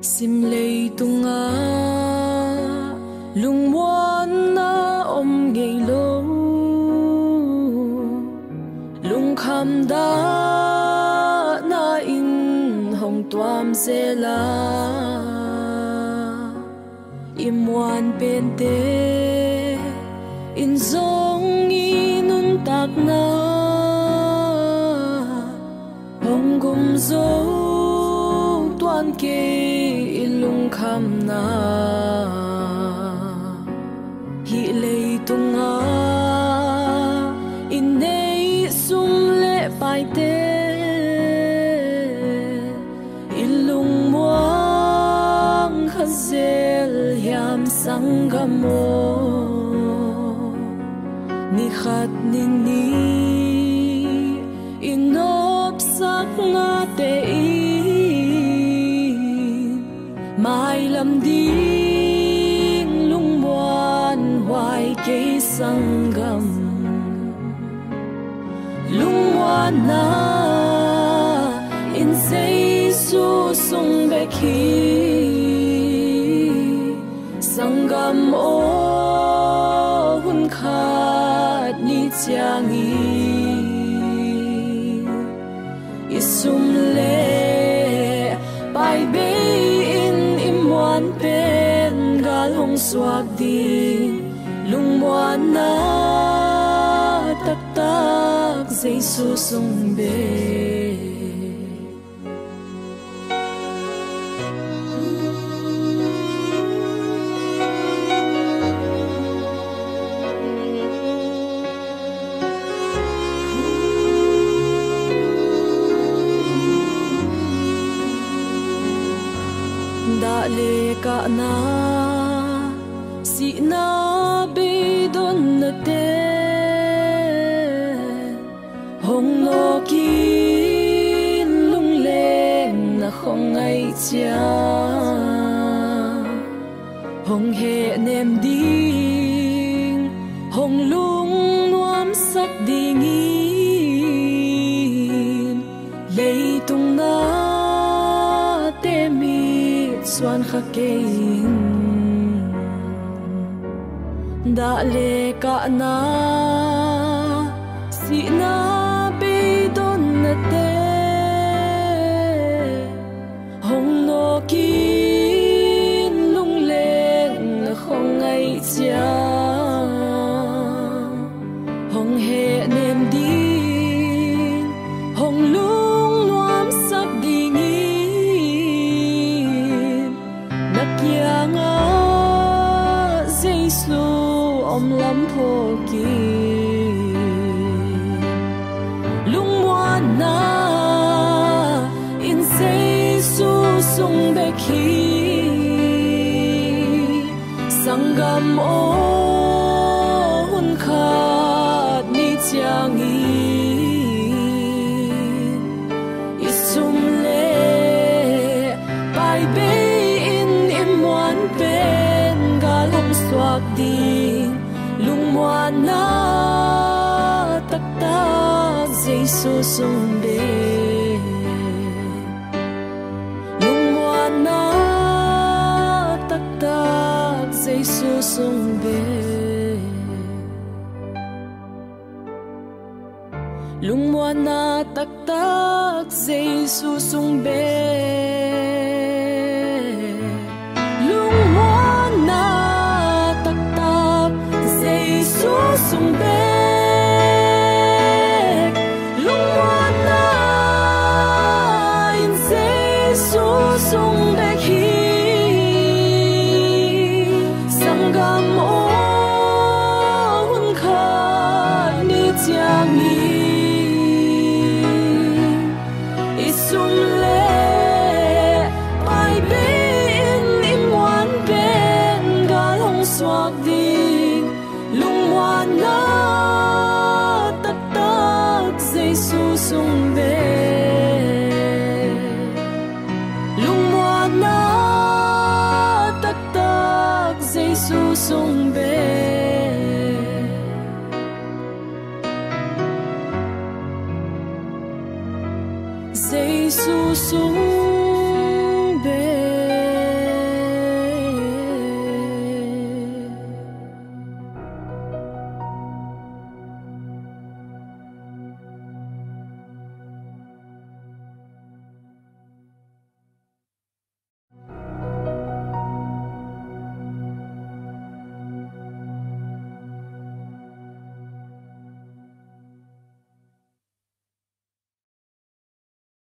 sim lei tunga lung muan na om ngei lo lung kham da na in hong tuam zela im muan pen te in zong inun tak na hong gum zo tuan ke ilung kham na hi lei tunga in nei sum le pai te ilung muang khazel yam sangamo ni khat ni ni inop sak na te mai lam ding lung muan hoài cây sangam lung muan na in say su sung bek hi sangam o hun khat ni chiang isum le bai be muan pen gal hong suak di lung muan na tak tak Giêsu sung be da le ka na si na be don na te hong no kin lung leng na khong ai chia hong he nem ding hong lung nuam sak ding in lei tung na te mi xuan khắc kein da le ka na si na be don na te hong no kin lung leng khong ai chia hong he nem ding hong lung nuam sak ding Kianga Giêsu om lam pho ki lung muan na in Giêsu sung bek hi sangam o hun khat ni chiang isum le pai be pen gal hong suak ding lung muan na tak tak Giêsu sung be lung muan na tak tak Giêsu sung be lung muan na tak tak Giêsu sung be sung bek lung muan na in Giêsu sung bek hi sangam o hun khat ni chiang isum le pai be in muan pen gal hong suak ding lung muan na tak tak Giêsu sung be lung muan na tak tak Giêsu sung be Giêsu sung